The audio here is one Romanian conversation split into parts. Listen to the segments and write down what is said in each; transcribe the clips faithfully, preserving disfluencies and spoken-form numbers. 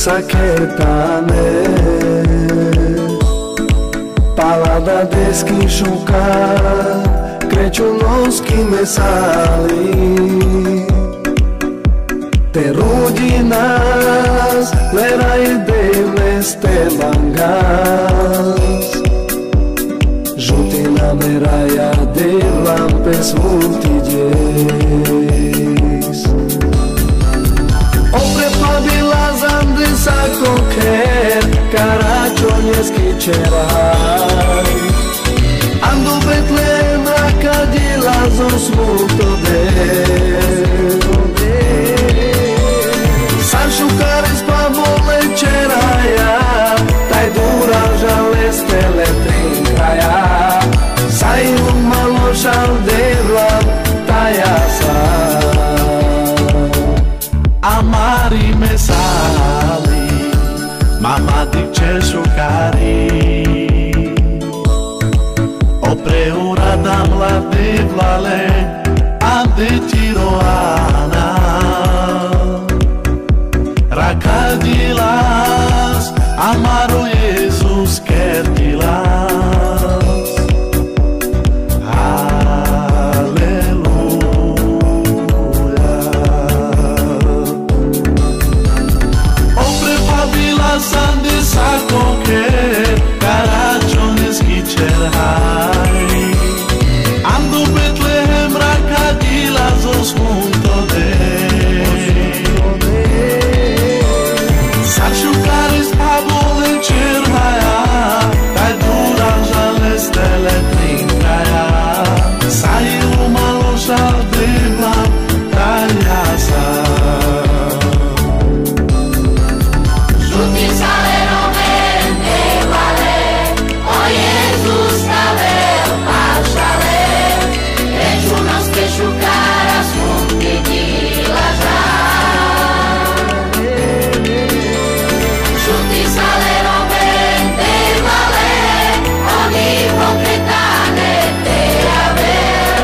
saketane Palada deskinšuka Crăciunoschi mesali Te ruginas Lerai de meste mangas Jutina meraia de lampes multiges Opre pabilas andes a coquer Caracioneschi cerai Ando Betlehem racadillas os multo de Sanșucares pavole ceraia Tai dura jalestele prin caia Sai un maloșal de vlad taia sa Amari mesali Mama dice șucari Opreura dam la de vlale A de tiroana Racadilas Amaro Jesus querdilas Aleluia Opre pabilas andes a coquer Caraciones que cerai Ando Betlehem racadilas os junto de Sanșucares pavole cerhaia Tai dura jalestele prin caia Sai uma loșal de blan taia sa Jutisale romente vale O Iesus tavel pașale Crăciunos que șucaras munti dilaja Jutisale romente vale Oni concretane te aver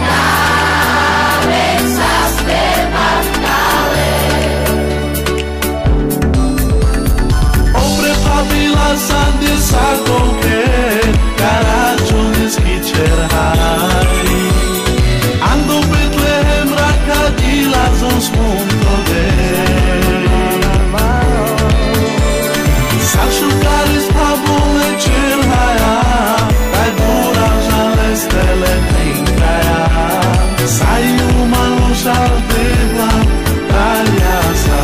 Cabezas de bartale Opre pabilas andes a coquer Caraciones que cerai Ando Betlehem racadilas os junto de Sanșucares pavole cerhaia Tai dura jalestele prin caia Sai uma loșal de blan taia sa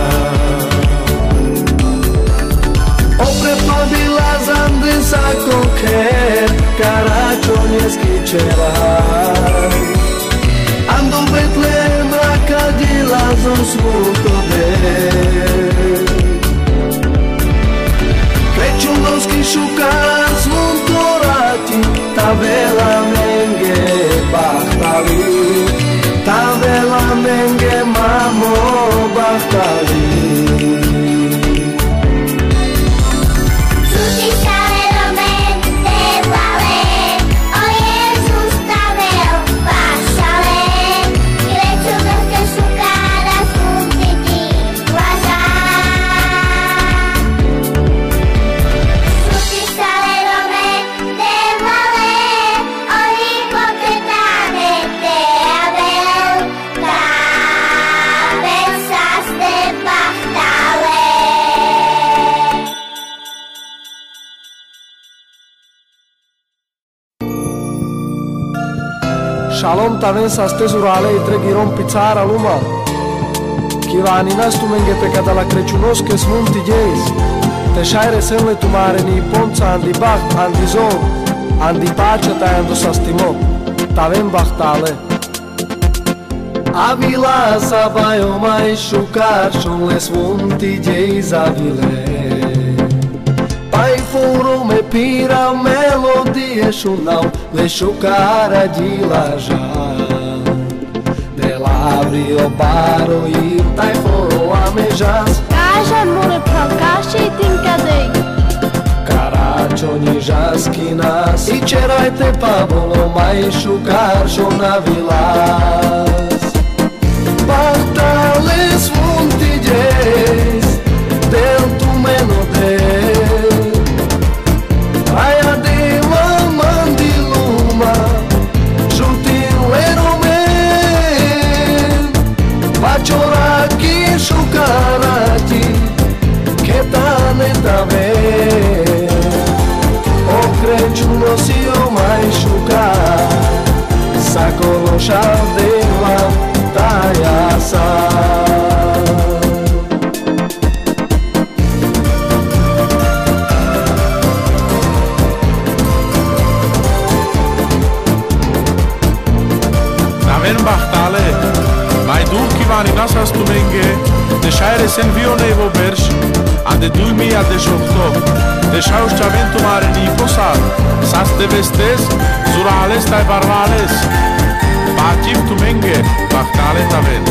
Opre pabilas andes a coquer Caracioneschi cerai Ando Betlehem racadilas os multo de Crăciunoschi șucaras muntorati Tavela menge bahtali Tavela menge mamo bahtali Jutisale romente vale O Iesus tavel pașale Crăciunos que șucaras munti dilaja Jutisale romente vale Oni concretane te avel Cabezas de bartale Shalom taven sastez urale i tregiron pizzara luma Kivaninas tu menge pecata la Crăciunosche smunti geis Te shaire semle tu mare ni ponza andi bacht andi zon Andi pace ta ando sastimo Taven bachtale Avila sabaio mai șucar Shon le smunti geis avile Pai furu me pira melodie shunau Le șucara gilaja De labri o baro i tai furu amejas Кажа море прокаши тинкадей Caraccioni jaskinas I cerajte pavolo mai șucar shon avilas Bahtale smunti geis De Sacolo șaldeva taia sa. Naven bachtale, mai dur ki vani nasa stumenge, de shaire sen vio nevo bersh, a de duimi a de jokto, de shaus chaventu mare ni posad, sas de vestes, zurales tai barvales, batim tumenge, bachtale taven.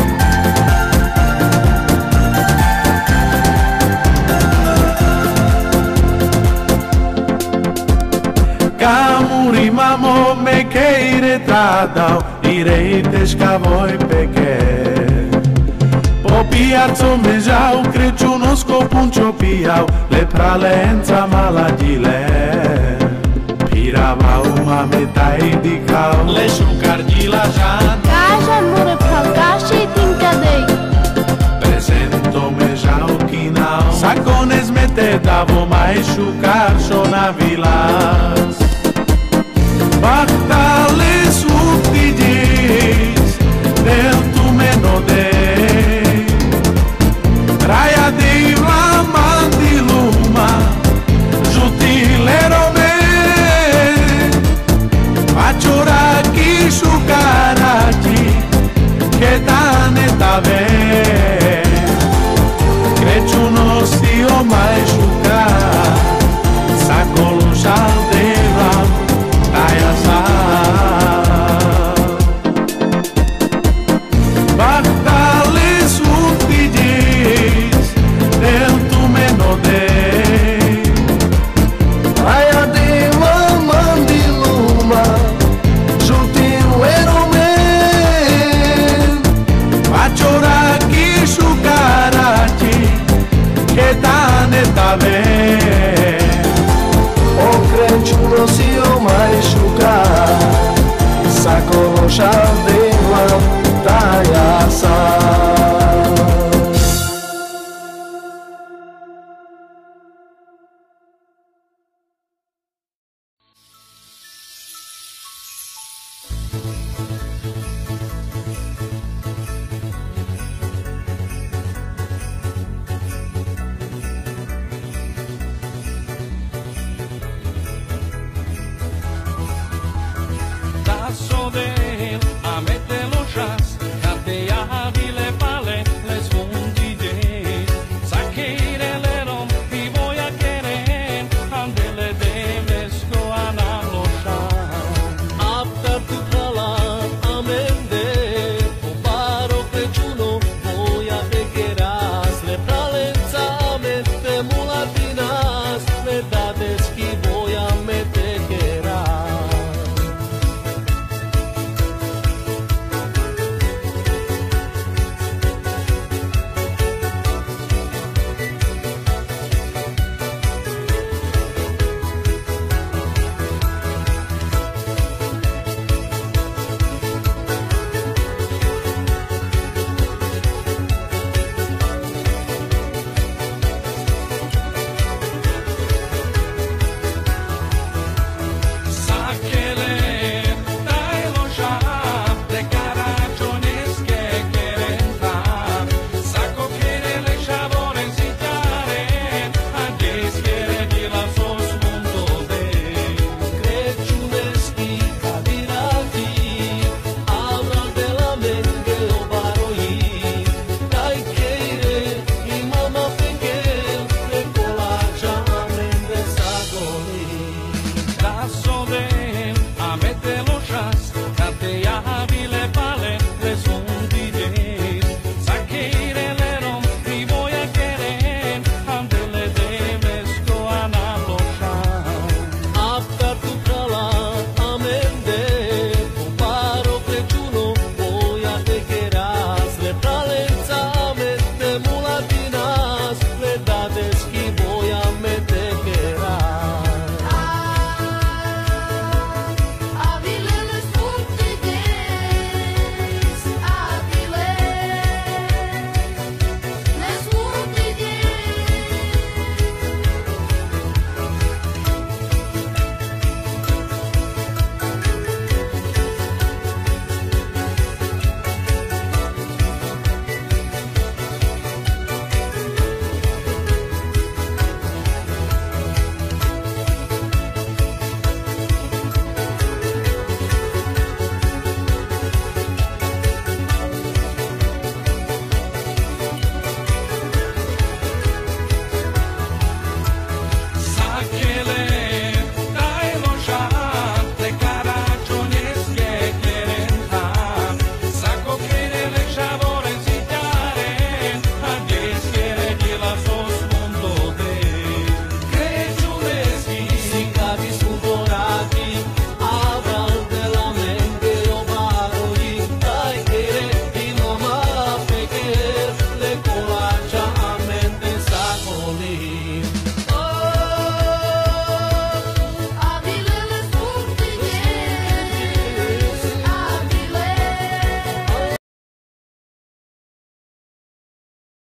Camuri mamo me keire tradau, ireites ca voi peche. Po piazzo me jau, Crăciunos copun ciopiau, le pralența maladile. Piravau mame tai dicau, le șucargila jan. Caja more pagashi tinkadei. Presento me jau kinau, sacones me te davo mai șucar șona vilas. Bachtale subtigis del tu menodei, raia de la mandiluma, jutilero me, faccioraki shukaraki, che tane tave, Crăciunos io mai shucar, sacolo șaldeva taia sa. Bachtale subtigis del tu menodei, Raia de mamãe de luma, juntinho erome, faccioraki shukaraki, che tane tave. o Crăciunos io mai șucar, Sacolo șaldeva taia sa.